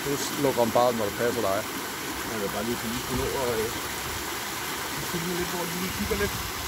Nu lukker den bare, når det passer dig. Jeg vil bare lige finde på noget og filme lidt, hvor de lige kigger lidt.